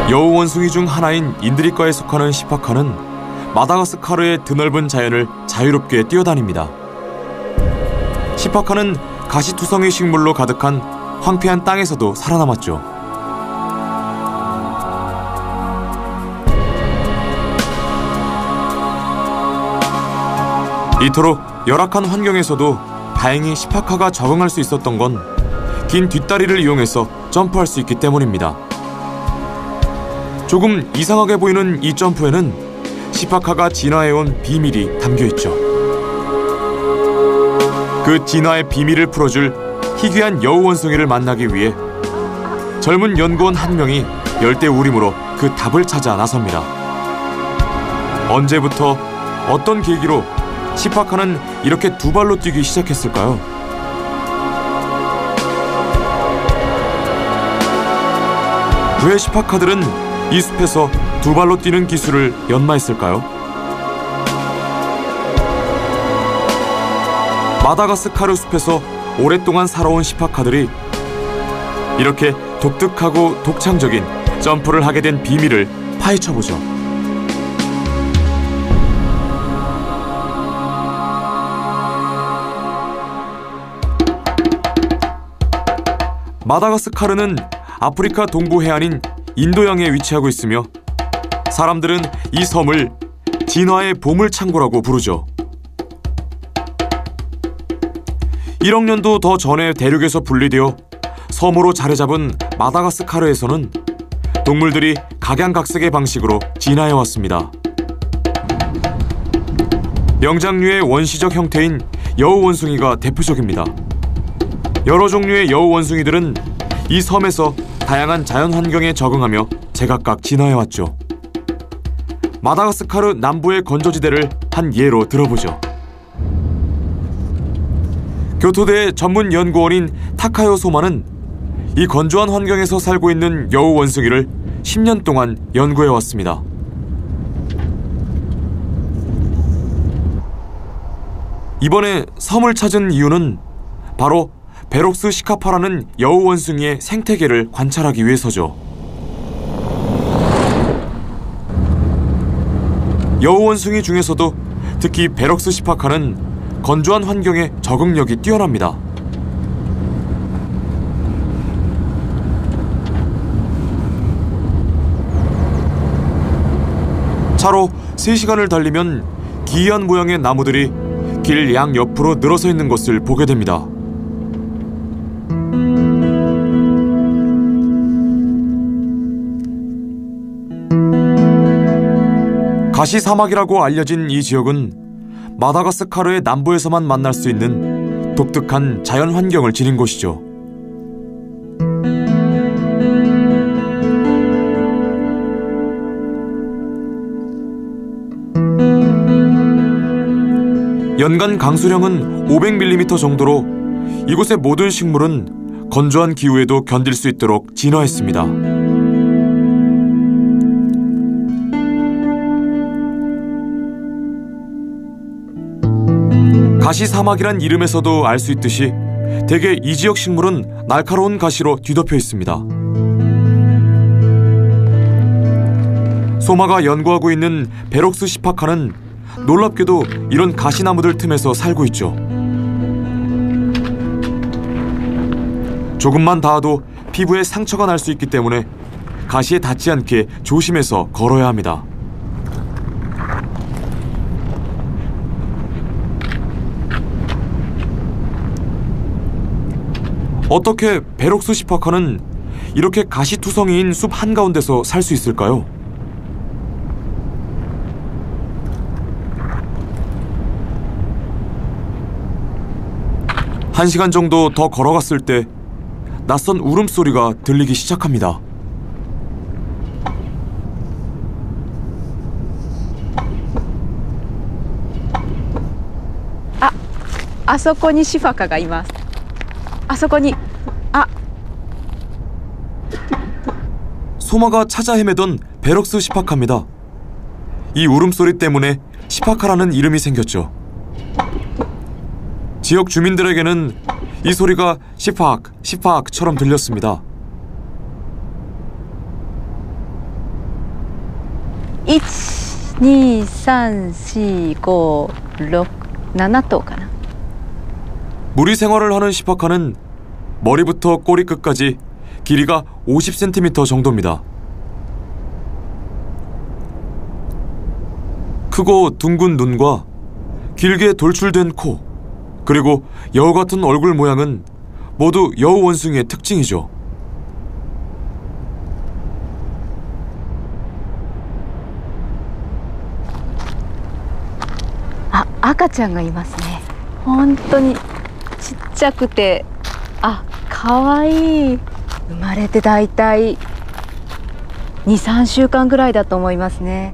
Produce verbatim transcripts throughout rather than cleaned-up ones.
여우 원숭이 중 하나인 인드리과에 속하는 시파카는 마다가스카르의 드넓은 자연을 자유롭게 뛰어다닙니다. 시파카는 가시투성이 식물로 가득한 황폐한 땅에서도 살아남았죠. 이토록 열악한 환경에서도 다행히 시파카가 적응할 수 있었던 건 긴 뒷다리를 이용해서 점프할 수 있기 때문입니다. 조금 이상하게 보이는 이 점프에는 시파카가 진화해온 비밀이 담겨있죠. 그 진화의 비밀을 풀어줄 희귀한 여우 원숭이를 만나기 위해 젊은 연구원 한 명이 열대우림으로 그 답을 찾아 나섭니다. 언제부터 어떤 계기로 시파카는 이렇게 두 발로 뛰기 시작했을까요? 왜 시파카들은 이 숲에서 두 발로 뛰는 기술을 연마했을까요? 마다가스카르 숲에서 오랫동안 살아온 시파카들이 이렇게 독특하고 독창적인 점프를 하게 된 비밀을 파헤쳐보죠. 마다가스카르는 아프리카 동부 해안인 인도양에 위치하고 있으며 사람들은 이 섬을 진화의 보물창고라고 부르죠. 일억 년도 더 전에 대륙에서 분리되어 섬으로 자리잡은 마다가스카르에서는 동물들이 각양각색의 방식으로 진화해왔습니다. 영장류의 원시적 형태인 여우 원숭이가 대표적입니다. 여러 종류의 여우 원숭이들은 이 섬에서 다양한 자연 환경에 적응하며 제각각 진화해왔죠. 마다가스카르 남부의 건조지대를 한 예로 들어보죠. 교토대의 전문 연구원인 타카요 소마는 이 건조한 환경에서 살고 있는 여우 원숭이를 십 년 동안 연구해왔습니다. 이번에 섬을 찾은 이유는 바로 베록스 시카파라는 여우 원숭이의 생태계를 관찰하기 위해서죠. 여우 원숭이 중에서도 특히 베록스 시파카는 건조한 환경에 적응력이 뛰어납니다. 차로 세 시간을 달리면 기이한 모양의 나무들이 길 양옆으로 늘어서 있는 것을 보게 됩니다. 가시 사막이라고 알려진 이 지역은 마다가스카르의 남부에서만 만날 수 있는 독특한 자연 환경을 지닌 곳이죠. 연간 강수량은 오백 밀리미터 정도로 이곳의 모든 식물은 건조한 기후에도 견딜 수 있도록 진화했습니다. 가시 사막이란 이름에서도 알 수 있듯이 대개 이 지역 식물은 날카로운 가시로 뒤덮여 있습니다. 소마가 연구하고 있는 베록스 시파카는 놀랍게도 이런 가시나무들 틈에서 살고 있죠. 조금만 닿아도 피부에 상처가 날 수 있기 때문에 가시에 닿지 않게 조심해서 걸어야 합니다. 어떻게 베록스 시파카는 이렇게 가시투성이인 숲 한가운데서 살 수 있을까요? 한 시간 정도 더 걸어갔을 때 낯선 울음소리가 들리기 시작합니다. 아, あそこにシファカがいます。あそこに、あ。 소마가 찾아 헤매던 베록스 시파카입니다. 이 울음소리 때문에 시파카라는 이름이 생겼죠. 지역 주민들에게는 이 소리가 시팍, 시팍처럼 들렸습니다. いち、に、さん、し、ご、ろく、なな頭かな。 무리 생활을 하는 시파카는 머리부터 꼬리 끝까지 길이가 오십 센티미터 정도입니다. 크고 둥근 눈과 길게 돌출된 코, 그리고 여우 같은 얼굴 모양은 모두 여우 원숭이의 특징이죠. 아, 赤ちゃんがいますね。本当にちっちゃくて、あ、かわいい。生まれてだいたいに、さんしゅうかんぐらいだと思いますね。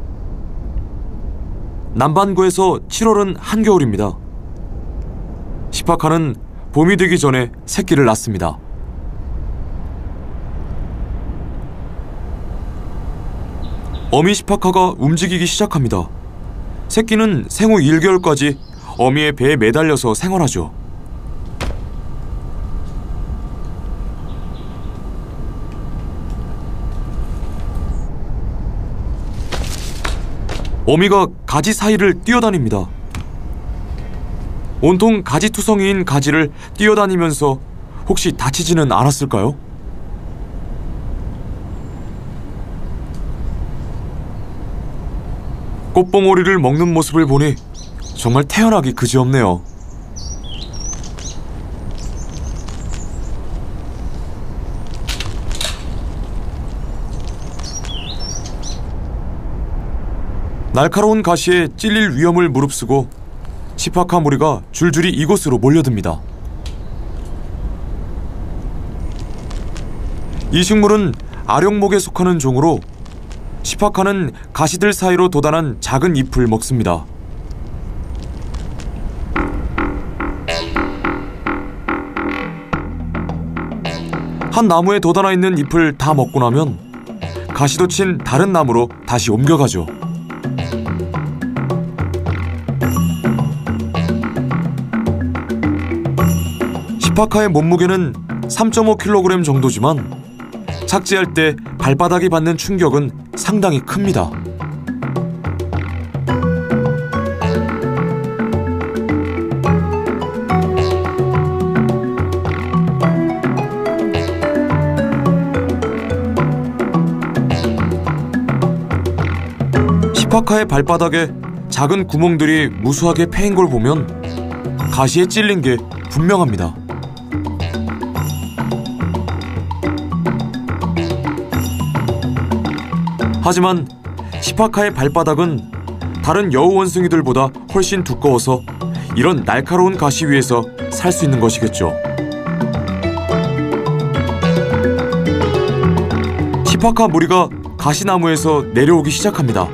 남반구에서 칠월은 한겨울입니다. 시파카는 봄이 되기 전에 새끼를 낳습니다. 어미 시파카가 움직이기 시작합니다. 새끼는 생후 일 개월까지 어미의 배에 매달려서 생활하죠. 어미가 가지 사이를 뛰어다닙니다. 온통 가지투성이인 가지를 뛰어다니면서 혹시 다치지는 않았을까요? 꽃봉오리를 먹는 모습을 보니 정말 태어나기 그지없네요. 날카로운 가시에 찔릴 위험을 무릅쓰고 시파카 무리가 줄줄이 이곳으로 몰려듭니다. 이 식물은 아령목에 속하는 종으로 시파카는 가시들 사이로 돋아난 작은 잎을 먹습니다. 한 나무에 돋아나 있는 잎을 다 먹고 나면 가시도 친 다른 나무로 다시 옮겨가죠. 시파카의 몸무게는 삼 점 오 킬로그램 정도지만 착지할 때 발바닥이 받는 충격은 상당히 큽니다. 시파카의 발바닥에 작은 구멍들이 무수하게 패인 걸 보면 가시에 찔린 게 분명합니다. 하지만 시파카의 발바닥은 다른 여우 원숭이들보다 훨씬 두꺼워서 이런 날카로운 가시 위에서 살 수 있는 것이겠죠. 시파카 무리가 가시나무에서 내려오기 시작합니다.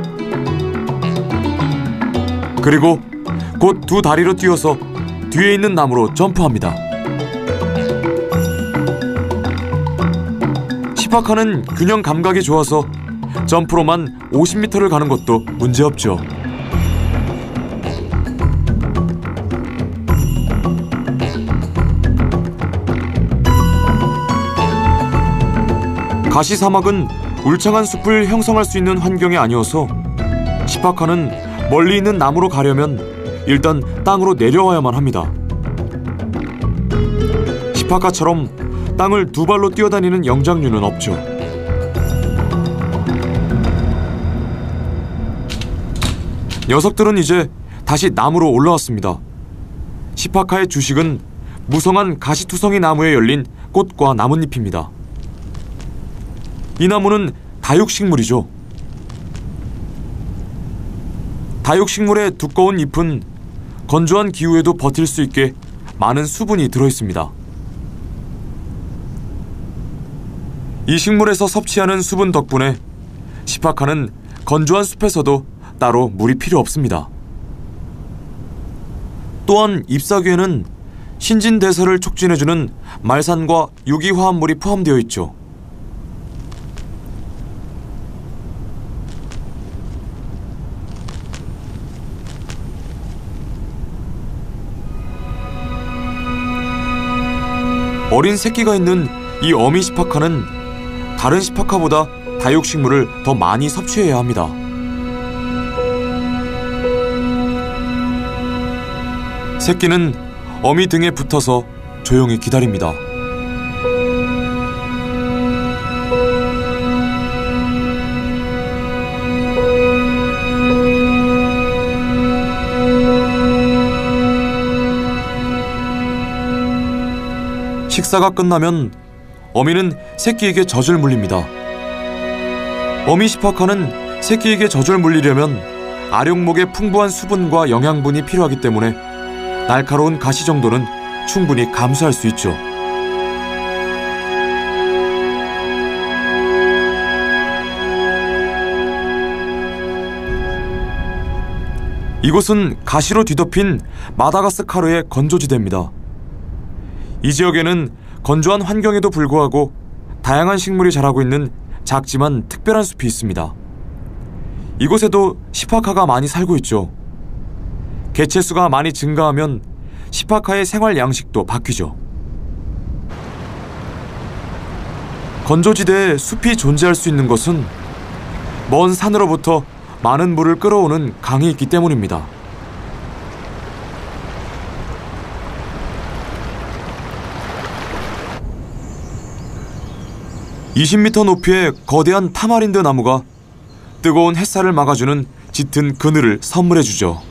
그리고 곧 두 다리로 뛰어서 뒤에 있는 나무로 점프합니다. 시파카는 균형 감각이 좋아서 점프로만 오십 미터를 가는 것도 문제없죠. 가시 사막은 울창한 숲을 형성할 수 있는 환경이 아니어서 시파카는 멀리 있는 나무로 가려면 일단 땅으로 내려와야만 합니다. 시파카처럼 땅을 두 발로 뛰어다니는 영장류는 없죠. 녀석들은 이제 다시 나무로 올라왔습니다. 시파카의 주식은 무성한 가시투성이 나무에 열린 꽃과 나뭇잎입니다. 이 나무는 다육식물이죠. 다육식물의 두꺼운 잎은 건조한 기후에도 버틸 수 있게 많은 수분이 들어있습니다. 이 식물에서 섭취하는 수분 덕분에 시파카는 건조한 숲에서도 따로 물이 필요 없습니다. 또한 잎사귀에는 신진대사를 촉진해주는 말산과 유기화합물이 포함되어 있죠. 어린 새끼가 있는 이 어미 시파카는 다른 시파카보다 다육식물을 더 많이 섭취해야 합니다. 새끼는 어미 등에 붙어서 조용히 기다립니다. 식사가 끝나면 어미는 새끼에게 젖을 물립니다. 어미 시파카는 새끼에게 젖을 물리려면 아룡목의 풍부한 수분과 영양분이 필요하기 때문에 날카로운 가시 정도는 충분히 감수할 수 있죠. 이곳은 가시로 뒤덮인 마다가스카르의 건조지대입니다. 이 지역에는 건조한 환경에도 불구하고 다양한 식물이 자라고 있는 작지만 특별한 숲이 있습니다. 이곳에도 시파카가 많이 살고 있죠. 개체수가 많이 증가하면 시파카의 생활 양식도 바뀌죠. 건조지대에 숲이 존재할 수 있는 것은 먼 산으로부터 많은 물을 끌어오는 강이 있기 때문입니다. 이십 미터 높이의 거대한 타마린드 나무가 뜨거운 햇살을 막아주는 짙은 그늘을 선물해주죠.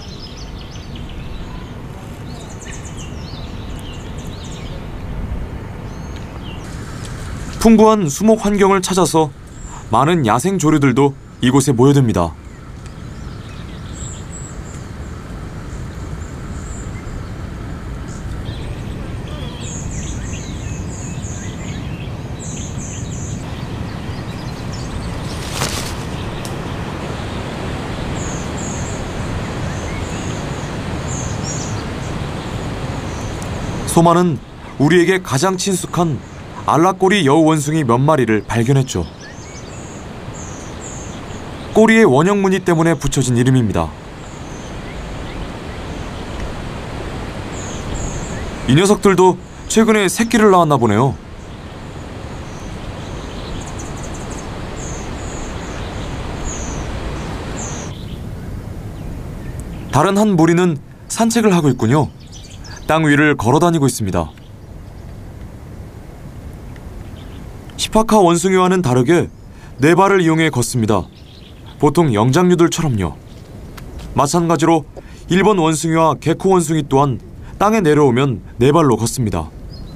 풍부한 수목 환경을 찾아서 많은 야생 조류들도 이곳에 모여듭니다. 소마는 우리에게 가장 친숙한 알라꼬리 여우원숭이 몇 마리를 발견했죠. 꼬리의 원형 무늬 때문에 붙여진 이름입니다. 이 녀석들도 최근에 새끼를 낳았나 보네요. 다른 한 무리는 산책을 하고 있군요. 땅 위를 걸어다니고 있습니다. 시파카 원숭이와는 다르게 네 발을 이용해 걷습니다. 보통 영장류들처럼요. 마찬가지로 일본 원숭이와 개코 원숭이 또한 땅에 내려오면 네 발로 걷습니다.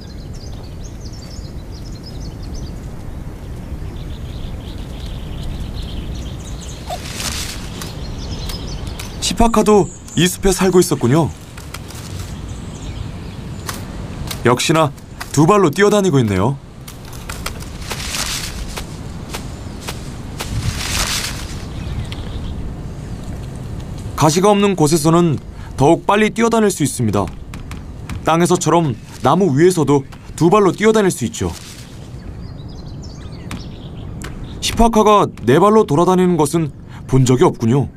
시파카도 이 숲에 살고 있었군요. 역시나 두 발로 뛰어다니고 있네요. 가시가 없는 곳에서는 더욱 빨리 뛰어다닐 수 있습니다. 땅에서처럼 나무 위에서도 두 발로 뛰어다닐 수 있죠. 시파카가 네 발로 돌아다니는 것은 본 적이 없군요.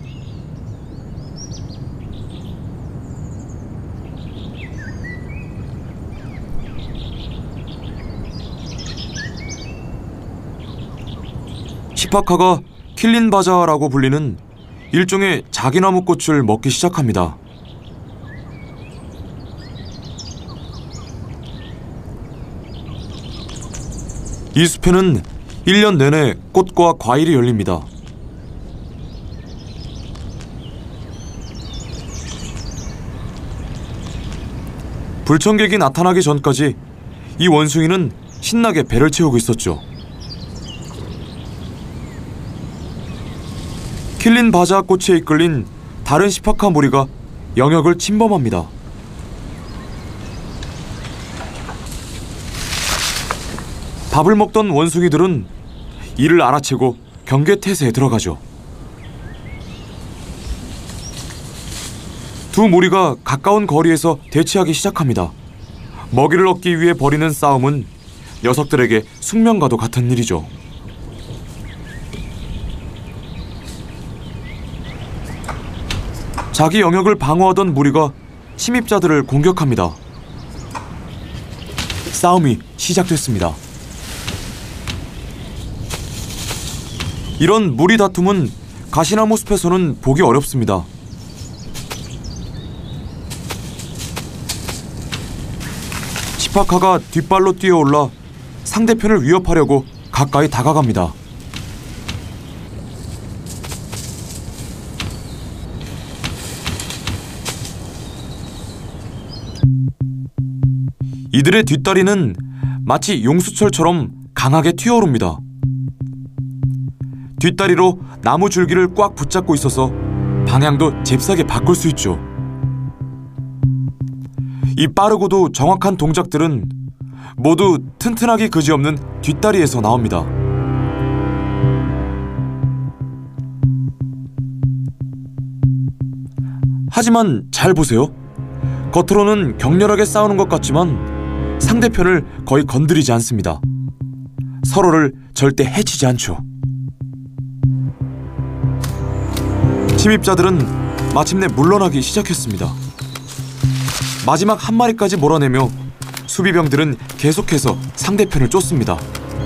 시파카가 킬린바자라고 불리는 일종의 자기나무 꽃을 먹기 시작합니다. 이 숲에는 일 년 내내 꽃과 과일이 열립니다. 불청객이 나타나기 전까지 이 원숭이는 신나게 배를 채우고 있었죠. 킬린바자 꽃에 이끌린 다른 시파카 무리가 영역을 침범합니다. 밥을 먹던 원숭이들은 이를 알아채고 경계태세에 들어가죠. 두 무리가 가까운 거리에서 대치하기 시작합니다. 먹이를 얻기 위해 벌이는 싸움은 녀석들에게 숙명과도 같은 일이죠. 자기 영역을 방어하던 무리가 침입자들을 공격합니다. 싸움이 시작됐습니다. 이런 무리 다툼은 가시나무 숲에서는 보기 어렵습니다. 시파카가 뒷발로 뛰어올라 상대편을 위협하려고 가까이 다가갑니다. 이들의 뒷다리는 마치 용수철처럼 강하게 튀어오릅니다. 뒷다리로 나무 줄기를 꽉 붙잡고 있어서 방향도 잽싸게 바꿀 수 있죠. 이 빠르고도 정확한 동작들은 모두 튼튼하기 그지없는 뒷다리에서 나옵니다. 하지만 잘 보세요. 겉으로는 격렬하게 싸우는 것 같지만 상대편을 거의 건드리지 않습니다. 서로를 절대 해치지 않죠. 침입자들은 마침내 물러나기 시작했습니다. 마지막 한 마리까지 몰아내며 수비병들은 계속해서 상대편을 쫓습니다.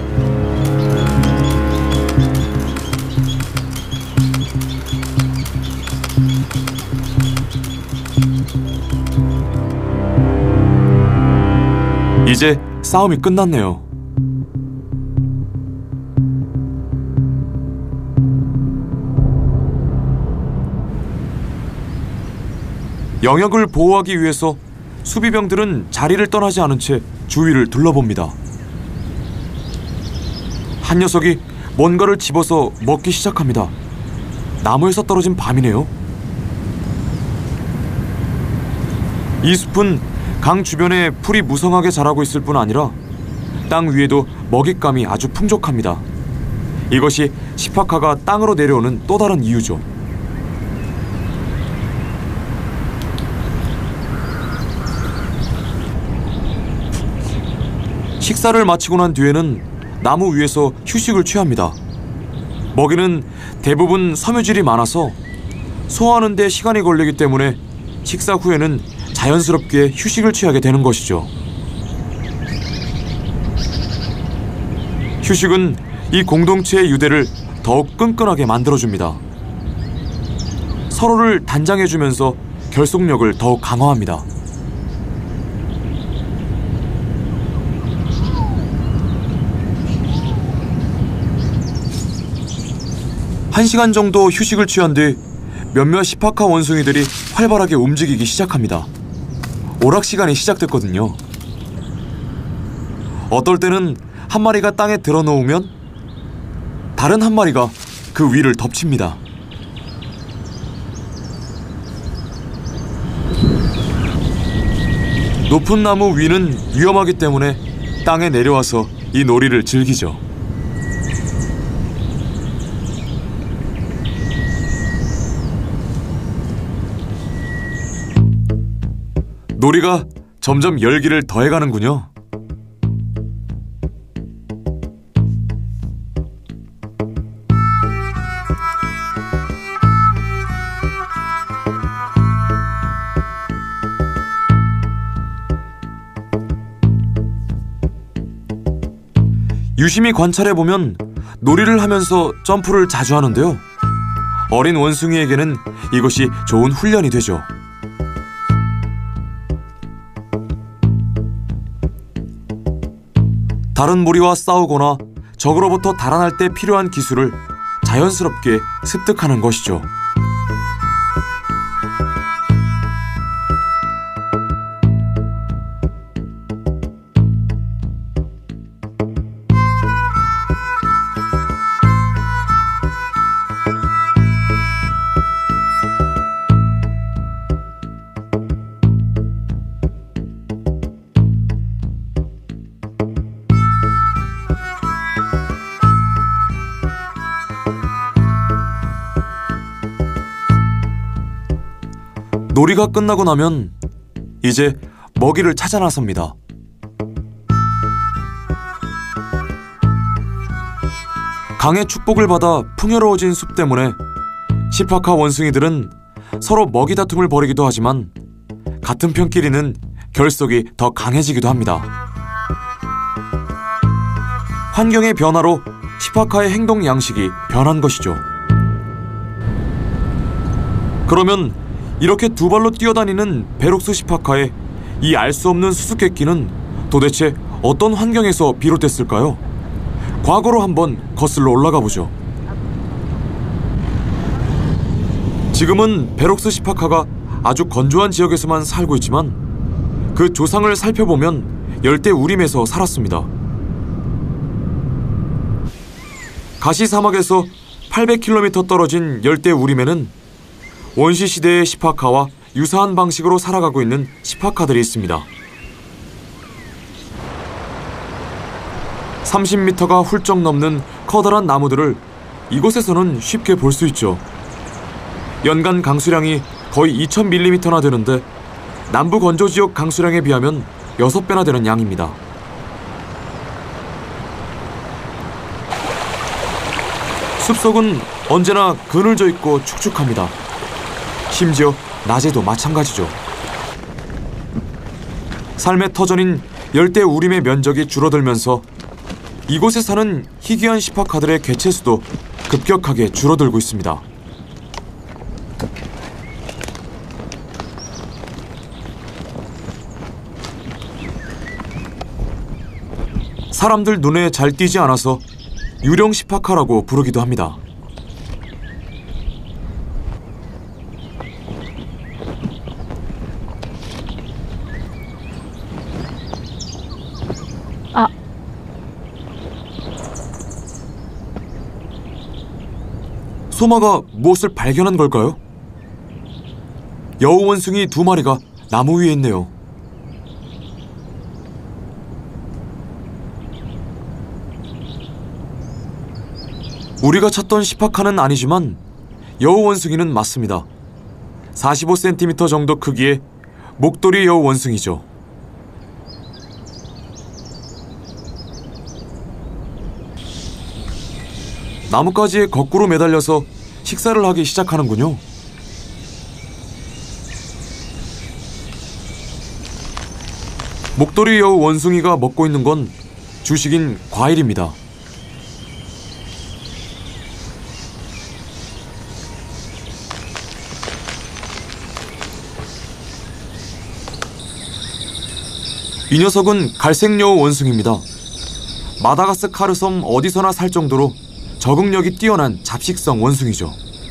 이제 싸움이 끝났네요. 영역을 보호하기 위해서 수비병들은 자리를 떠나지 않은 채 주위를 둘러봅니다. 한 녀석이 뭔가를 집어서 먹기 시작합니다. 나무에서 떨어진 밤이네요. 이 숲은 강 주변에 풀이 무성하게 자라고 있을 뿐 아니라 땅 위에도 먹잇감이 아주 풍족합니다. 이것이 시파카가 땅으로 내려오는 또 다른 이유죠. 식사를 마치고 난 뒤에는 나무 위에서 휴식을 취합니다. 먹이는 대부분 섬유질이 많아서 소화하는 데 시간이 걸리기 때문에 식사 후에는 자연스럽게 휴식을 취하게 되는 것이죠. 휴식은 이 공동체의 유대를 더욱 끈끈하게 만들어줍니다. 서로를 단장해주면서 결속력을 더욱 강화합니다. 한 시간 정도 휴식을 취한 뒤 몇몇 시파카 원숭이들이 활발하게 움직이기 시작합니다. 오락시간이 시작됐거든요. 어떨 때는 한 마리가 땅에 드러놓으면 다른 한 마리가 그 위를 덮칩니다. 높은 나무 위는 위험하기 때문에 땅에 내려와서 이 놀이를 즐기죠. 놀이가 점점 열기를 더해가는군요. 유심히 관찰해보면 놀이를 하면서 점프를 자주 하는데요. 어린 원숭이에게는 이것이 좋은 훈련이 되죠. 다른 무리와 싸우거나 적으로부터 달아날 때 필요한 기술을 자연스럽게 습득하는 것이죠. 놀이가 끝나고 나면 이제 먹이를 찾아 나섭니다. 강의 축복을 받아 풍요로워진 숲 때문에 시파카 원숭이들은 서로 먹이 다툼을 벌이기도 하지만 같은 편끼리는 결속이 더 강해지기도 합니다. 환경의 변화로 시파카의 행동 양식이 변한 것이죠. 그러면 이렇게 두 발로 뛰어다니는 베록스 시파카의 이 알 수 없는 수수께끼는 도대체 어떤 환경에서 비롯됐을까요? 과거로 한번 거슬러 올라가 보죠. 지금은 베록스 시파카가 아주 건조한 지역에서만 살고 있지만 그 조상을 살펴보면 열대 우림에서 살았습니다. 가시 사막에서 팔백 킬로미터 떨어진 열대 우림에는 원시 시대의 시파카와 유사한 방식으로 살아가고 있는 시파카들이 있습니다. 삼십 미터가 훌쩍 넘는 커다란 나무들을 이곳에서는 쉽게 볼 수 있죠. 연간 강수량이 거의 이천 밀리미터나 되는데 남부 건조 지역 강수량에 비하면 여섯 배나 되는 양입니다. 숲속은 언제나 그늘져 있고 축축합니다. 심지어 낮에도 마찬가지죠. 삶의 터전인 열대 우림의 면적이 줄어들면서 이곳에 사는 희귀한 시파카들의 개체수도 급격하게 줄어들고 있습니다. 사람들 눈에 잘 띄지 않아서 유령 시파카라고 부르기도 합니다. 아. 소마가 무엇을 발견한 걸까요? 여우 원숭이 두 마리가 나무 위에 있네요. 우리가 찾던 시파카는 아니지만 여우 원숭이는 맞습니다. 사십오 센티미터 정도 크기의 목도리 여우 원숭이죠. 나뭇가지에 거꾸로 매달려서 식사를 하기 시작하는군요. 목도리 여우 원숭이가 먹고 있는 건 주식인 과일입니다. 이 녀석은 갈색 여우 원숭이입니다. 마다가스카르 섬 어디서나 살 정도로 적응력이 뛰어난 잡식성 원숭이죠.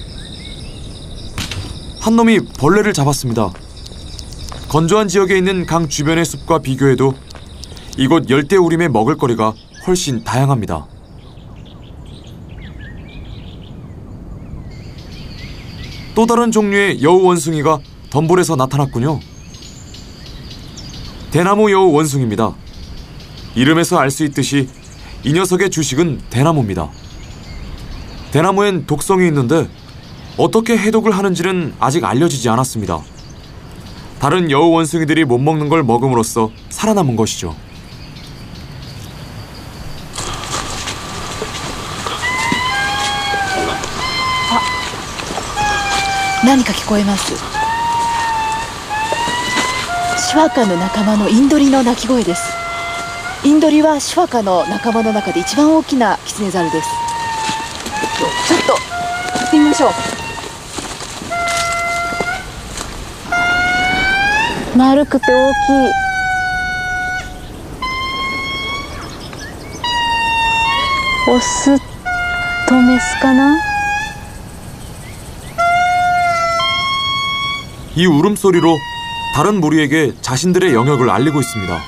한 놈이 벌레를 잡았습니다. 건조한 지역에 있는 강 주변의 숲과 비교해도 이곳 열대우림의 먹을거리가 훨씬 다양합니다. 또 다른 종류의 여우 원숭이가 덤볼에서 나타났군요. 대나무 여우 원숭이입니다. 이름에서 알 수 있듯이 이 녀석의 주식은 대나무입니다. 대나무엔 독성이 있는데 어떻게 해독을 하는지는 아직 알려지지 않았습니다. 다른 여우 원숭이들이 못 먹는 걸 먹음으로써 살아남은 것이죠. 아, 何か聞こえます。シファカの仲間のインドリの鳴き声です。インドリはシファカの仲間の中で一番大きなキツネザルです。ちょっと行ってみましょう。丸くて大きい。オスとメスかな？ 이 울음소리로 다른 무리에게 자신들의 영역을 알리고 있습니다.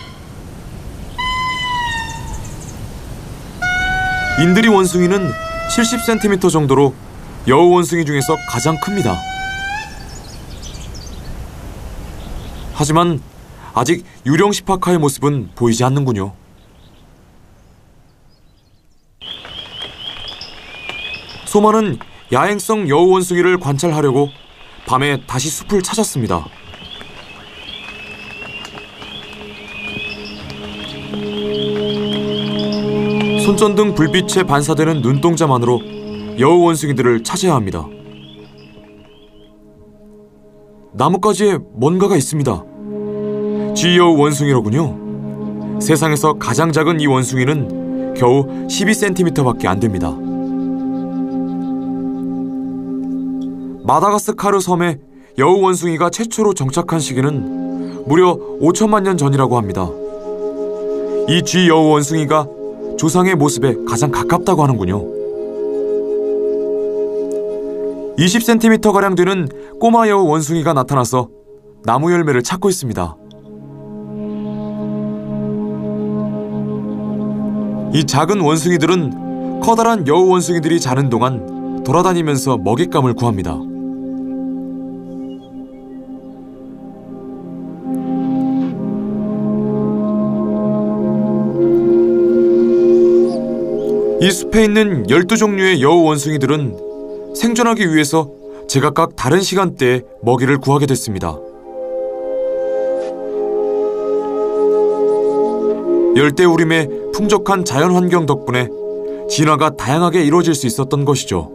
인드리 원숭이는 칠십 센티미터 정도로 여우 원숭이 중에서 가장 큽니다. 하지만 아직 유령 시파카의 모습은 보이지 않는군요. 소마는 야행성 여우 원숭이를 관찰하려고 밤에 다시 숲을 찾았습니다. 손전등 불빛에 반사되는 눈동자만으로 여우 원숭이들을 찾아야 합니다. 나뭇가지에 뭔가가 있습니다. 쥐여우 원숭이로군요. 세상에서 가장 작은 이 원숭이는 겨우 십이 센티미터밖에 안 됩니다. 마다가스카르 섬에 여우 원숭이가 최초로 정착한 시기는 무려 오천만 년 전이라고 합니다. 이 쥐 여우 원숭이가 조상의 모습에 가장 가깝다고 하는군요. 이십 센티미터가량 되는 꼬마 여우 원숭이가 나타나서 나무 열매를 찾고 있습니다. 이 작은 원숭이들은 커다란 여우 원숭이들이 자는 동안 돌아다니면서 먹잇감을 구합니다. 이 숲에 있는 열두 종류의 여우 원숭이들은 생존하기 위해서 제각각 다른 시간대에 먹이를 구하게 됐습니다. 열대우림의 풍족한 자연환경 덕분에 진화가 다양하게 이루어질 수 있었던 것이죠.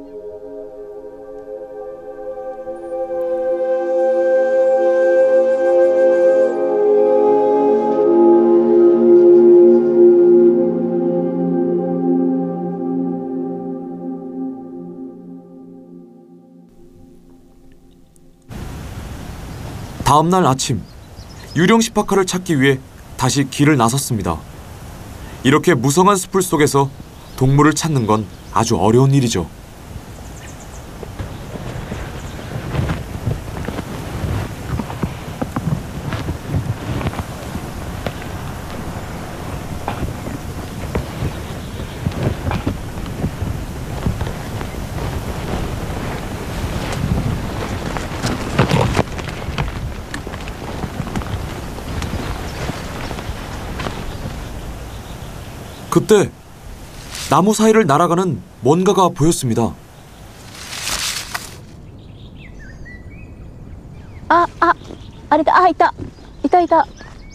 다음날 아침, 유령 시파카를 찾기 위해 다시 길을 나섰습니다. 이렇게 무성한 숲을 속에서 동물을 찾는 건 아주 어려운 일이죠. 그때 나무 사이를 날아가는 뭔가가 보였습니다. 아, 아, 아래다, 아, 있다, 있다, 있다.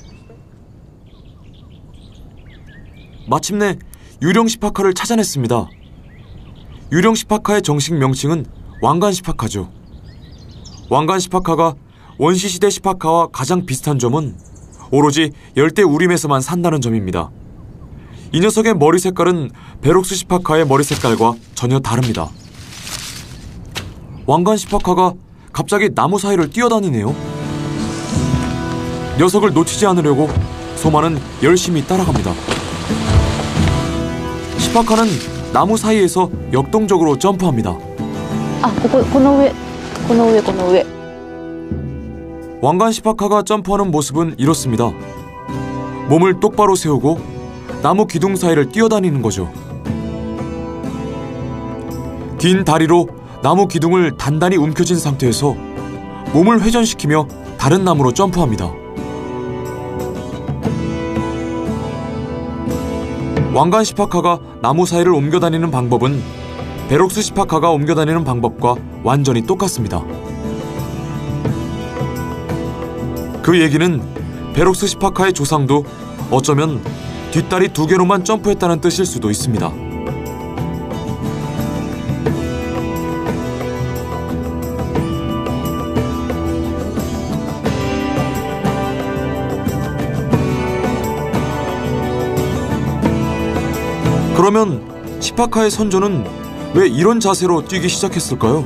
마침내 유령 시파카를 찾아냈습니다. 유령 시파카의 정식 명칭은 왕관 시파카죠. 왕관 시파카가 원시시대 시파카와 가장 비슷한 점은 오로지 열대우림에서만 산다는 점입니다. 이 녀석의 머리 색깔은 베록스 시파카의 머리 색깔과 전혀 다릅니다. 왕관 시파카가 갑자기 나무 사이를 뛰어다니네요. 녀석을 놓치지 않으려고 소마는 열심히 따라갑니다. 시파카는 나무 사이에서 역동적으로 점프합니다. 아, ここ、この上、この上、この上. 왕관 시파카가 점프하는 모습은 이렇습니다. 몸을 똑바로 세우고 나무 기둥 사이를 뛰어다니는 거죠. 긴 다리로 나무 기둥을 단단히 움켜쥔 상태에서 몸을 회전시키며 다른 나무로 점프합니다. 왕관 시파카가 나무 사이를 옮겨다니는 방법은 베록스 시파카가 옮겨다니는 방법과 완전히 똑같습니다. 그 얘기는 베록스 시파카의 조상도 어쩌면 뒷다리 두 개로만 점프했다는 뜻일 수도 있습니다. 그러면 시파카의 선조는 왜 이런 자세로 뛰기 시작했을까요?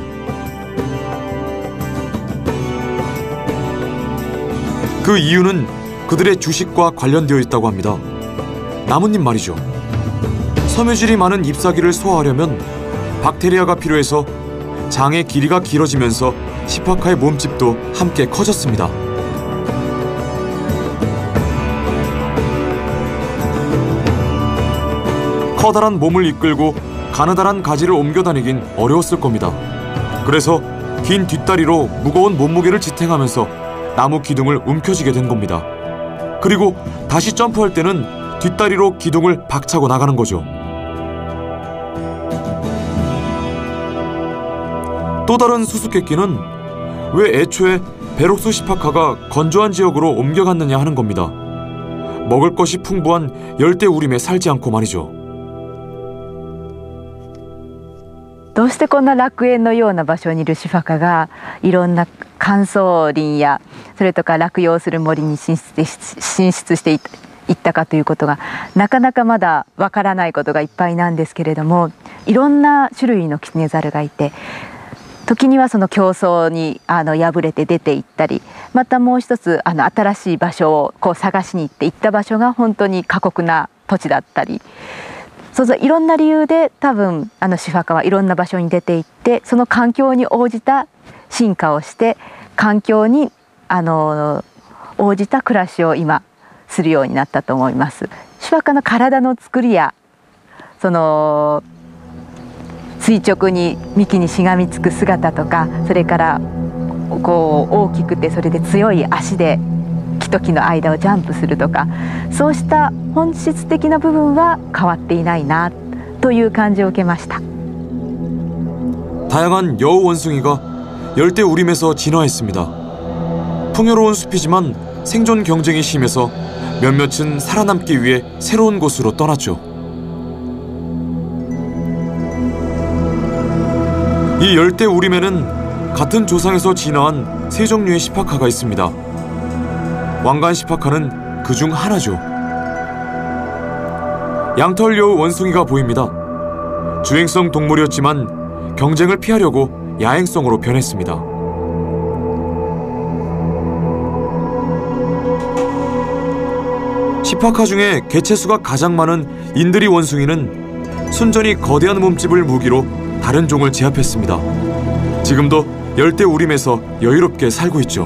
그 이유는 그들의 주식과 관련되어 있다고 합니다. 나뭇잎 말이죠. 섬유질이 많은 잎사귀를 소화하려면 박테리아가 필요해서 장의 길이가 길어지면서 시파카의 몸집도 함께 커졌습니다. 커다란 몸을 이끌고 가느다란 가지를 옮겨다니긴 어려웠을 겁니다. 그래서 긴 뒷다리로 무거운 몸무게를 지탱하면서 나무 기둥을 움켜쥐게 된 겁니다. 그리고 다시 점프할 때는 뒷다리로 기둥을 박차고 나가는 거죠. 또 다른 수수께끼는 왜 애초에 베록스 시파카가 건조한 지역으로 옮겨갔느냐 하는 겁니다. 먹을 것이 풍부한 열대우림에 살지 않고 말이죠. どうしてこんな楽園のような場所にいるシファカがいろんな乾燥林やそれとか落葉する森に進出進出していったかということがなかなかまだわからないことがいっぱいなんですけれども、いろんな種類のキツネザルがいて、 時にはその競争にあの敗れて出て行ったり、またもう一つあの新しい場所をこう探しに行って行った場所が本当に過酷な土地だったり、そうそういろんな理由で多分あのシファカはいろんな場所に出て行って、その環境に応じた進化をして環境にあの応じた暮らしを今するようになったと思います。シファカの体の作りやその垂直に幹にしがみつく姿とか、それからこう大きくてそれで強い足で木と木の間をジャンプするとか、そうした本質的な部分は変わっていないなという感じを受けました。 다양한 여우 원숭이가 열대 우림에서 진화했습니다. 풍요로운 숲이지만 생존 경쟁이 심해서 몇몇은 살아남기 위해 새로운 곳으로 떠났죠. 이 열대 우림에는 같은 조상에서 진화한 세 종류의 시파카가 있습니다. 왕관 시파카는 그 중 하나죠. 양털 여우 원숭이가 보입니다. 주행성 동물이었지만 경쟁을 피하려고 야행성으로 변했습니다. 시파카 중에 개체수가 가장 많은 인드리 원숭이는 순전히 거대한 몸집을 무기로 다른 종을 제압했습니다. 지금도 열대 우림에서 여유롭게 살고 있죠.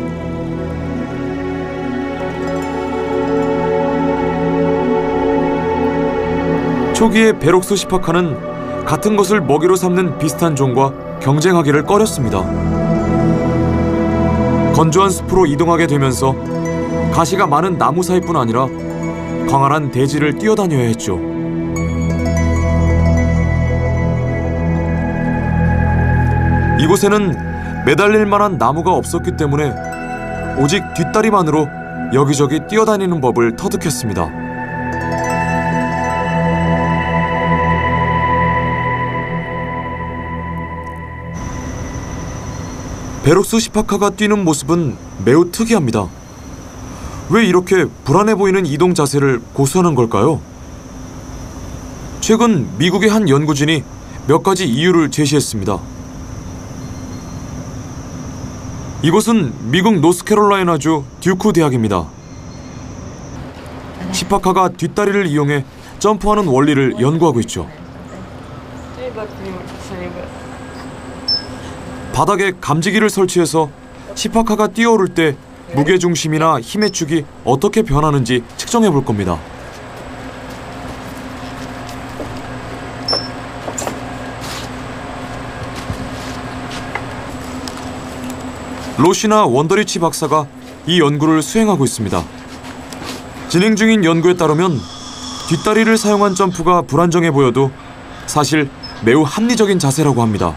초기에 베록스 시파카는 같은 것을 먹이로 삼는 비슷한 종과 경쟁하기를 꺼렸습니다. 건조한 숲으로 이동하게 되면서 가시가 많은 나무 사이뿐 아니라 광활한 대지를 뛰어다녀야 했죠. 이곳에는 매달릴 만한 나무가 없었기 때문에 오직 뒷다리만으로 여기저기 뛰어다니는 법을 터득했습니다. 베록스 시파카가 뛰는 모습은 매우 특이합니다. 왜 이렇게 불안해 보이는 이동 자세를 고수하는 걸까요? 최근 미국의 한 연구진이 몇 가지 이유를 제시했습니다. 이곳은 미국 노스캐롤라이나주 듀크 대학입니다. 시파카가 뒷다리를 이용해 점프하는 원리를 연구하고 있죠. 바닥에 감지기를 설치해서 시파카가 뛰어오를 때 무게중심이나 힘의 축이 어떻게 변하는지 측정해 볼 겁니다. 로시나 원더리치 박사가 이 연구를 수행하고 있습니다. 진행 중인 연구에 따르면 뒷다리를 사용한 점프가 불안정해 보여도 사실 매우 합리적인 자세라고 합니다.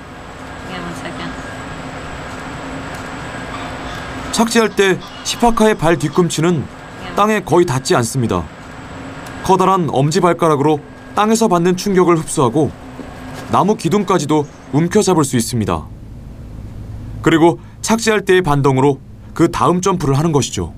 착지할 때 시파카의 발 뒤꿈치는 땅에 거의 닿지 않습니다. 커다란 엄지발가락으로 땅에서 받는 충격을 흡수하고 나무 기둥까지도 움켜잡을 수 있습니다. 그리고 착지할 때의 반동으로 그 다음 점프를 하는 것이죠.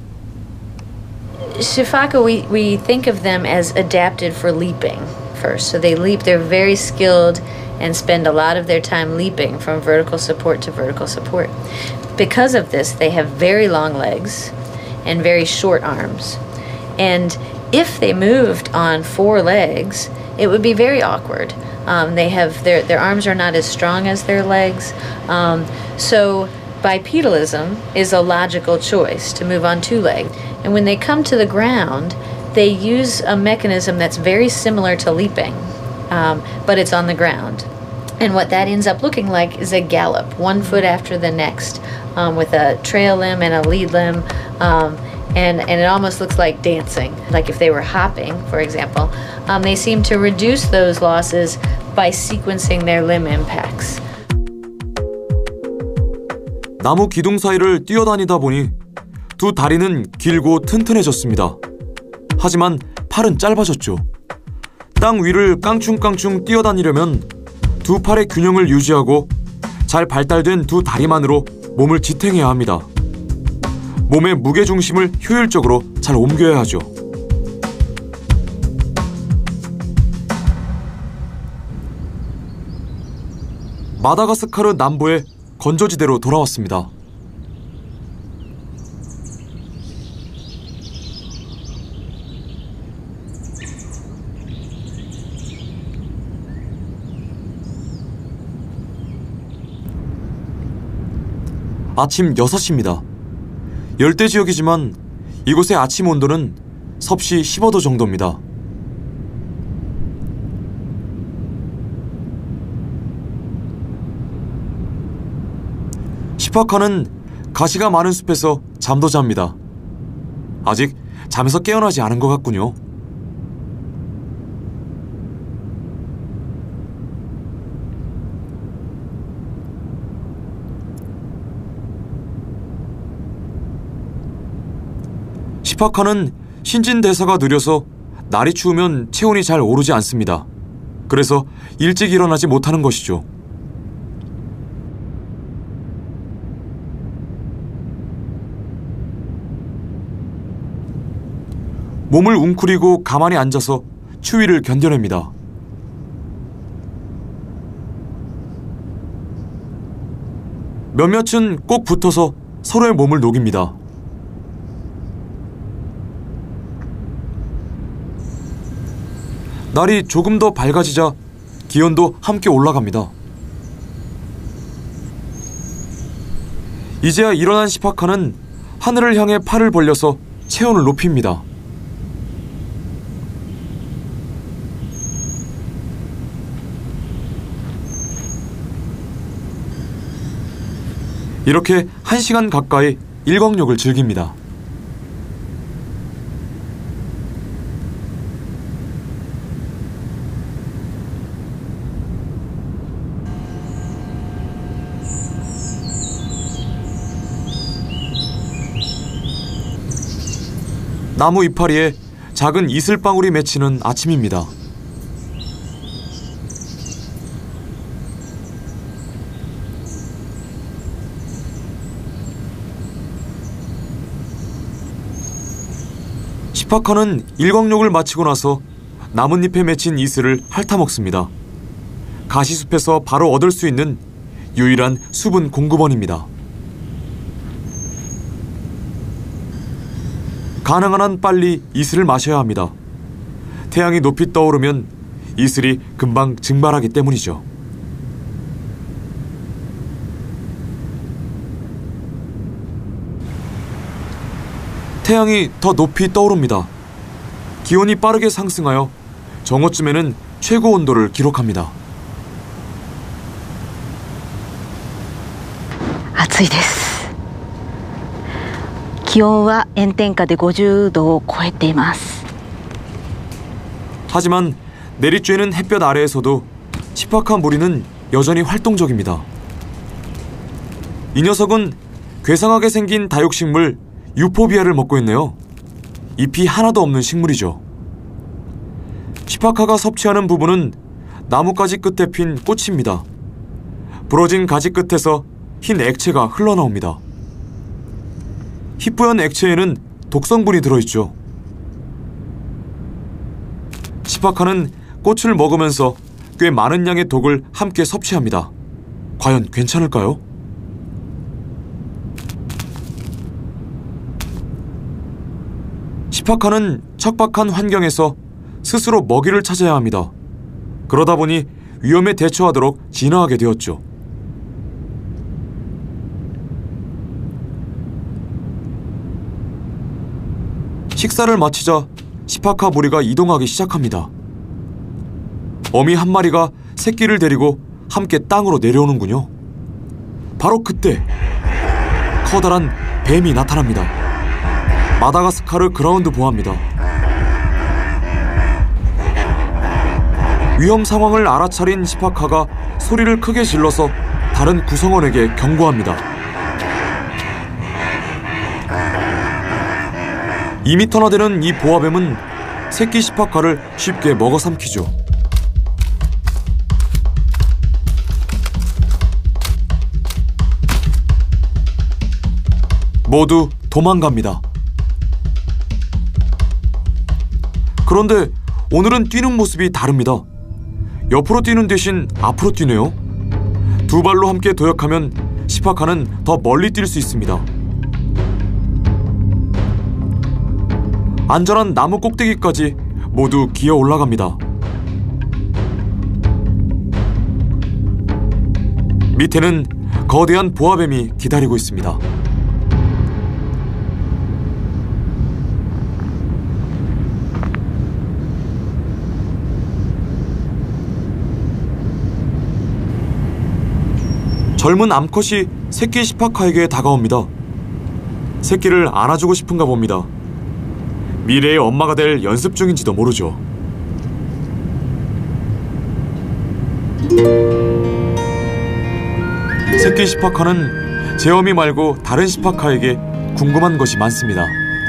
Shifaka, we, we think of them as adapted for leaping first. So they leap, they're very skilled and spend a lot of their time leaping from vertical support to vertical support. Because of this, they have very long legs and very short arms. And if they moved on four legs, it would be very awkward. Um, they have their, their arms are not as strong as their legs. Um, so bipedalism is a logical choice to move on two legs. And when they come to the ground, they use a mechanism that's very similar to leaping, um, but it's on the ground. And what that ends up looking like is a gallop, one foot after the next, um, with a trail limb and a lead limb. Um, and, and it almost looks like dancing. Like if they were hopping, for example, um, they seem to reduce those losses by sequencing their limb impacts. 나무 기둥 사이를 뛰어다니다 보니 두 다리는 길고 튼튼해졌습니다. 하지만 팔은 짧아졌죠. 땅 위를 깡충깡충 뛰어다니려면 두 팔의 균형을 유지하고 잘 발달된 두 다리만으로 몸을 지탱해야 합니다. 몸의 무게중심을 효율적으로 잘 옮겨야 하죠. 마다가스카르 남부의 건조지대로 돌아왔습니다. 아침 여섯 시입니다. 열대 지역이지만 이곳의 아침 온도는 섭씨 십오 도 정도입니다. 시파카는 가시가 많은 숲에서 잠도 잡니다. 아직 잠에서 깨어나지 않은 것 같군요. 시파카는 신진대사가 느려서 날이 추우면 체온이 잘 오르지 않습니다. 그래서 일찍 일어나지 못하는 것이죠. 몸을 웅크리고 가만히 앉아서 추위를 견뎌냅니다. 몇몇은 꼭 붙어서 서로의 몸을 녹입니다. 날이 조금 더 밝아지자 기온도 함께 올라갑니다. 이제야 일어난 시파카는 하늘을 향해 팔을 벌려서 체온을 높입니다. 이렇게 한 시간 가까이 일광욕을 즐깁니다. 나무 이파리에 작은 이슬방울이 맺히는 아침입니다. 시파카는 일광욕을 마치고 나서 나뭇잎에 맺힌 이슬을 핥아먹습니다. 가시숲에서 바로 얻을 수 있는 유일한 수분 공급원입니다. 가능한 한 빨리 이슬을 마셔야 합니다. 태양이 높이 떠오르면 이슬이 금방 증발하기 때문이죠. 태양이 더 높이 떠오릅니다. 기온이 빠르게 상승하여 정오쯤에는 최고 온도를 기록합니다. 暑いです。気温は炎天下でごじゅうどを超えています。 하지만 내리쬐는 햇볕 아래에서도 시파카 무리는 여전히 활동적입니다. 이 녀석은 괴상하게 생긴 다육식물 유포비아를 먹고 있네요. 잎이 하나도 없는 식물이죠. 시파카가 섭취하는 부분은 나뭇가지 끝에 핀 꽃입니다. 부러진 가지 끝에서 흰 액체가 흘러나옵니다. 희뿌연 액체에는 독성분이 들어있죠. 시파카는 꽃을 먹으면서 꽤 많은 양의 독을 함께 섭취합니다. 과연 괜찮을까요? 시파카는 척박한 환경에서 스스로 먹이를 찾아야 합니다. 그러다 보니 위험에 대처하도록 진화하게 되었죠. 식사를 마치자 시파카 무리가 이동하기 시작합니다. 어미 한 마리가 새끼를 데리고 함께 땅으로 내려오는군요. 바로 그때 커다란 뱀이 나타납니다. 마다가스카르 그라운드 보아입니다. 위험 상황을 알아차린 시파카가 소리를 크게 질러서 다른 구성원에게 경고합니다. 이 미터나 되는 이 보아뱀은 새끼 시파카를 쉽게 먹어삼키죠. 모두 도망갑니다. 그런데 오늘은 뛰는 모습이 다릅니다. 옆으로 뛰는 대신 앞으로 뛰네요. 두 발로 함께 도약하면 시파카는 더 멀리 뛸 수 있습니다. 안전한 나무 꼭대기까지 모두 기어 올라갑니다. 밑에는 거대한 보아뱀이 기다리고 있습니다. 젊은 암컷이 새끼 시파카에게 다가옵니다. 새끼를 안아주고 싶은가 봅니다. 미래의 엄마가 될 연습 중인지도 모르죠. 새끼 시파카는 제어미 말고 다른 시파카에게 궁금한 것이 많습니다.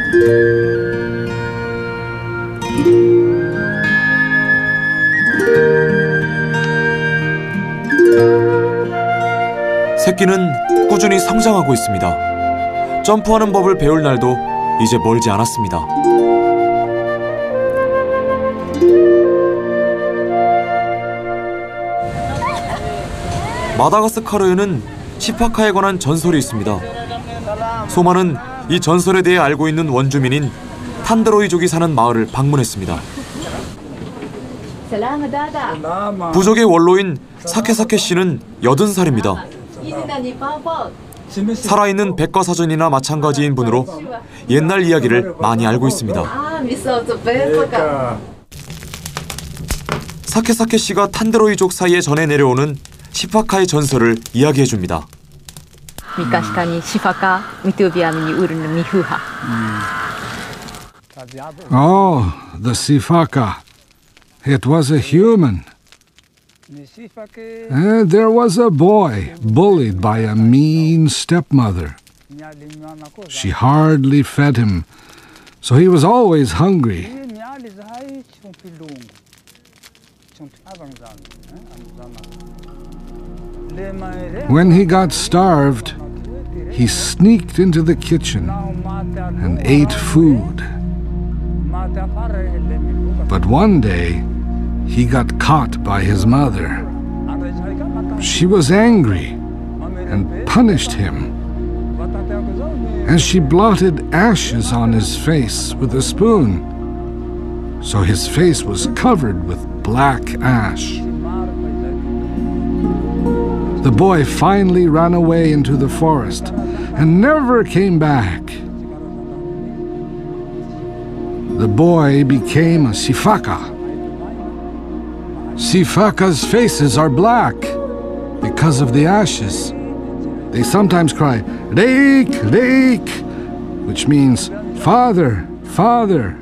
새끼는 꾸준히 성장하고 있습니다. 점프하는 법을 배울 날도 이제 멀지 않았습니다. 마다가스카르에는 시파카에 관한 전설이 있습니다. 소마는 이 전설에 대해 알고 있는 원주민인 탄드로이족이 사는 마을을 방문했습니다. 부족의 원로인 사케사케 씨는 여든 살입니다. 살아있는 백과사전이나 마찬가지인 분으로 옛날 이야기를 많이 알고 있습니다. 사케사케 씨가 탄드로이족 사이에 전해 내려오는 시파카의 전설을 이야기해줍니다. Oh, the Sifaka. It was a human. And there was a boy bullied by a mean stepmother. She hardly fed him, so he was always hungry. When he got starved, he sneaked into the kitchen and ate food. But one day, he got caught by his mother. She was angry and punished him. And she blotted ashes on his face with a spoon, so his face was covered with black ash. The boy finally ran away into the forest and never came back. The boy became a Sifaka. Sifaka's faces are black because of the ashes. They sometimes cry, "Reik, Reik," which means, "Father, Father."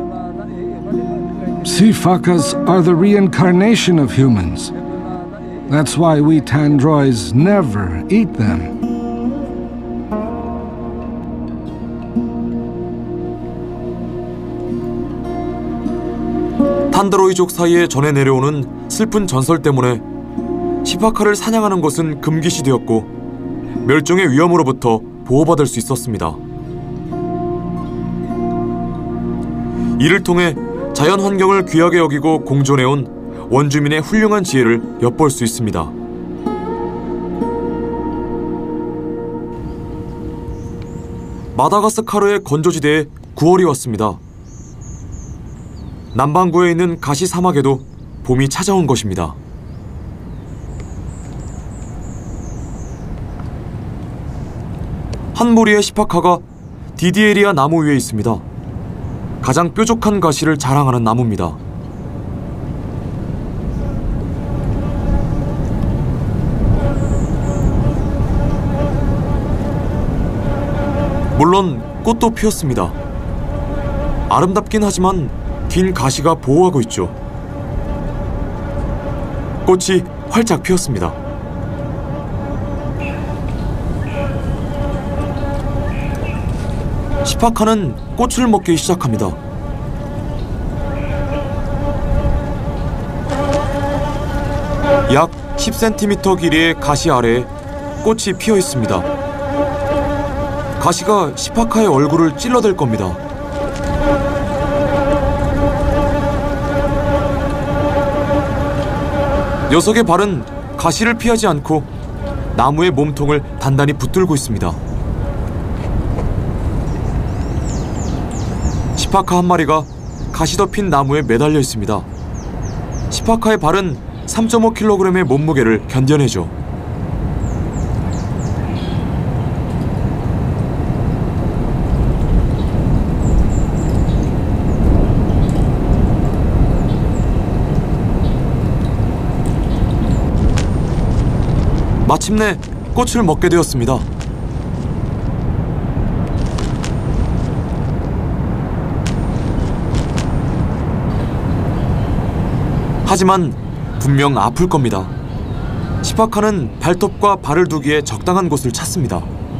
Sifakas are the reincarnation of humans. That's why we Tandroids never eat them. 탄드로이족 사이에 전해 내려오는 슬픈 전설 때문에 시파카를 사냥하는 것은 금기시 되었고 멸종의 위험으로부터 보호받을 수 있었습니다. 이를 통해 자연 환경을 귀하게 여기고 공존해온 원주민의 훌륭한 지혜를 엿볼 수 있습니다. 마다가스카르의 건조지대에 구월이 왔습니다. 남반구에 있는 가시 사막에도 봄이 찾아온 것입니다. 한 무리의 시파카가 디디에리아 나무 위에 있습니다. 가장 뾰족한 가시를 자랑하는 나무입니다. 물론 꽃도 피었습니다. 아름답긴 하지만 긴 가시가 보호하고 있죠. 꽃이 활짝 피었습니다. 시파카는 꽃을 먹기 시작합니다. 약 십 센티미터 길이의 가시 아래에 꽃이 피어 있습니다. 가시가 시파카의 얼굴을 찔러댈 겁니다. 녀석의 발은 가시를 피하지 않고 나무의 몸통을 단단히 붙들고 있습니다. 시파카 한 마리가 가시 덮인 나무에 매달려 있습니다. 시파카의 발은 삼 점 오 킬로그램의 몸무게를 견뎌내죠. 마침내 꽃을 먹게 되었습니다. 하지만 분명 아플 겁니다. 시파카는 발톱과 발을 두기에 적당한 곳을 찾습니다.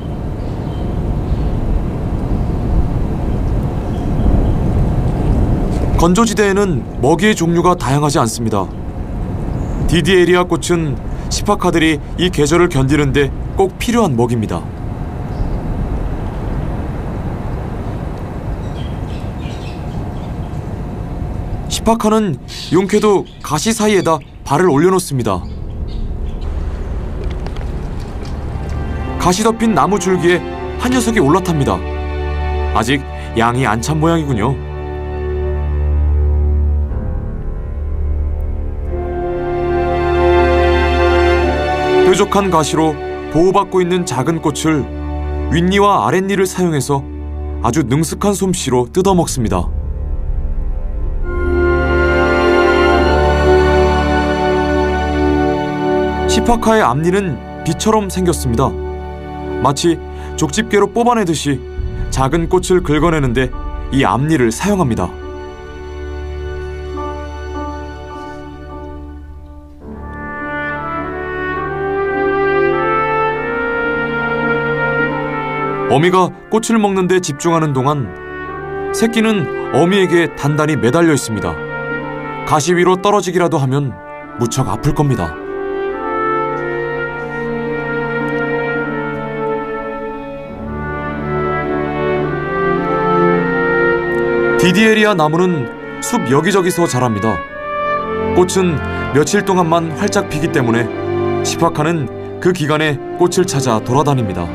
건조지대에는 먹이의 종류가 다양하지 않습니다. 디디에리아 꽃은 시파카들이 이 계절을 견디는데 꼭 필요한 먹이입니다. 시파카는 용케도 가시 사이에다 발을 올려놓습니다. 가시 덮인 나무 줄기에 한 녀석이 올라탑니다. 아직 양이 안 찬 모양이군요. 뾰족한 가시로 보호받고 있는 작은 꽃을 윗니와 아랫니를 사용해서 아주 능숙한 솜씨로 뜯어먹습니다. 시파카의 앞니는 비처럼 생겼습니다. 마치 족집게로 뽑아내듯이 작은 꽃을 긁어내는데 이 앞니를 사용합니다. 어미가 꽃을 먹는 데 집중하는 동안 새끼는 어미에게 단단히 매달려 있습니다. 가시 위로 떨어지기라도 하면 무척 아플 겁니다. 디디에리아 나무는 숲 여기저기서 자랍니다. 꽃은 며칠 동안만 활짝 피기 때문에 시파카는 그 기간에 꽃을 찾아 돌아다닙니다.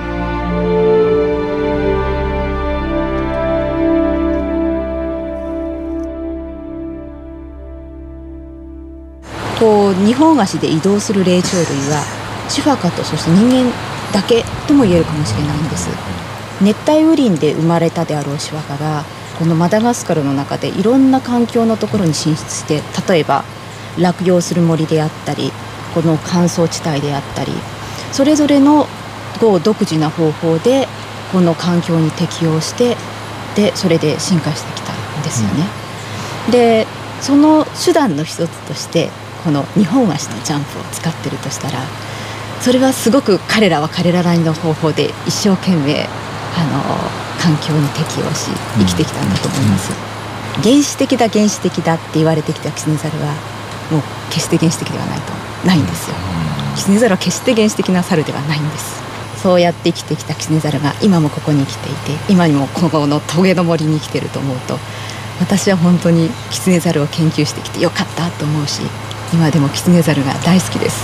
こうにほん足で移動する霊長類はシファカとそして人間だけとも言えるかもしれないんです。熱帯雨林で生まれたであろうシファカがこのマダガスカルの中でいろんな環境のところに進出して、例えば落葉する森であったりこの乾燥地帯であったり、それぞれのこう独自な方法でこの環境に適応してでそれで進化してきたんですよね。うん、でその手段の一つとしてこのにほん足のジャンプを使ってるとしたら、それはすごく彼らは彼らなりの方法で一生懸命あの環境に適応し生きてきたんだと思います。原始的だ原始的だって言われてきたキツネザルはもう決して原始的ではないとないんですよ。キツネザルは決して原始的な猿ではないんです。そうやって生きてきたキツネザルが今もここに生きていて、今にもここのトゲの森に生きてると思うと、私は本当にキツネザルを研究してきてよかったと思うし、今でもキツネザルが大好きです。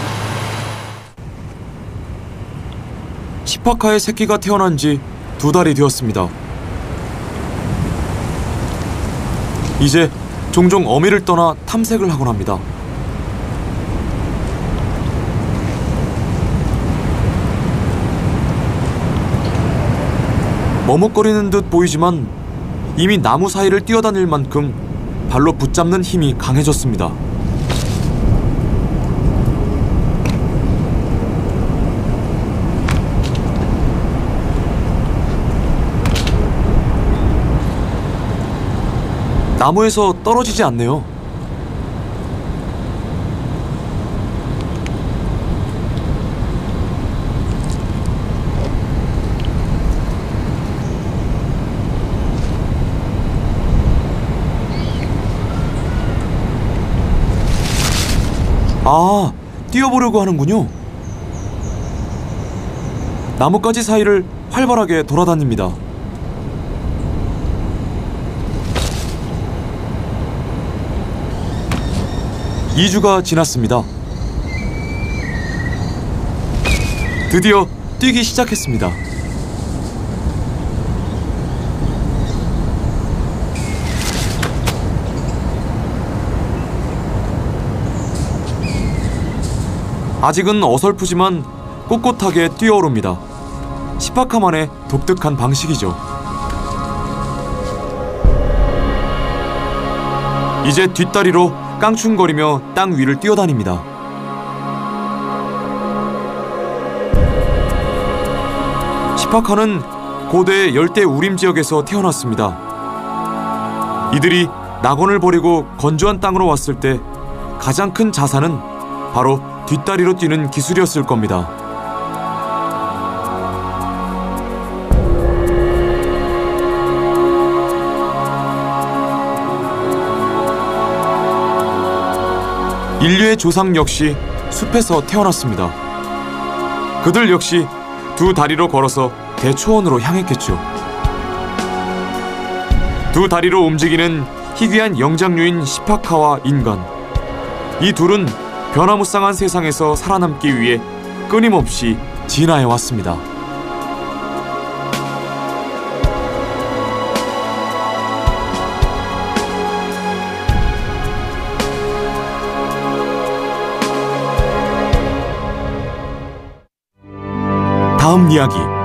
시파카의 새끼가 태어난 지 두 달이 되었습니다. 이제 종종 어미를 떠나 탐색을 하곤 합니다. 머뭇거리는 듯 보이지만 이미 나무 사이를 뛰어다닐 만큼 발로 붙잡는 힘이 강해졌습니다. 나무에서 떨어지지 않네요. 아, 뛰어보려고 하는군요. 나뭇가지 사이를 활발하게 돌아다닙니다. 이 주가 지났습니다. 드디어 뛰기 시작했습니다. 아직은 어설프지만 꼿꼿하게 뛰어오릅니다. 시파카만의 독특한 방식이죠. 이제 뒷다리로 깡충거리며 땅 위를 뛰어다닙니다. 시파카는 고대 열대 우림 지역에서 태어났습니다. 이들이 낙원을 버리고 건조한 땅으로 왔을 때 가장 큰 자산은 바로 뒷다리로 뛰는 기술이었을 겁니다. 인류의 조상 역시 숲에서 태어났습니다. 그들 역시 두 다리로 걸어서 대초원으로 향했겠죠. 두 다리로 움직이는 희귀한 영장류인 시파카와 인간. 이 둘은 변화무쌍한 세상에서 살아남기 위해 끊임없이 진화해 왔습니다. 다음 이야기